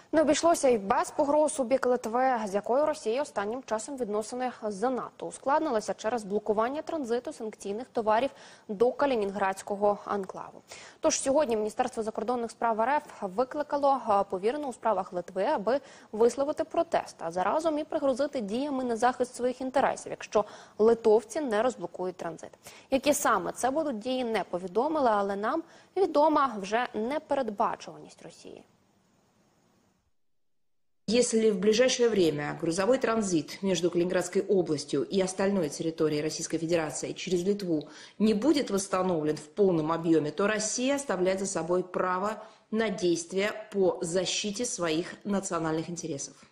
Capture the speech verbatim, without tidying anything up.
Не обійшлося й без погроз у бік Литви, з якою Росія останнім часом відносини занадто ускладнилися через блокування транзиту санкційних товарів до Калінінградського анклаву. Тож сьогодні Міністерство закордонних справ РФ викликало повірену у справах Литви, аби висловити протест, а заразом і пригрозити діями на захист своїх інтересів, якщо литовці не розблокують транзит. Які саме це будуть дії, не повідомили, але нам відома вже непередбачуваність Росії. Если в ближайшее время грузовой транзит между Калининградской областью и остальной территорией Российской Федерации через Литву не будет восстановлен в полном объеме, то Россия оставляет за собой право на действия по защите своих национальных интересов.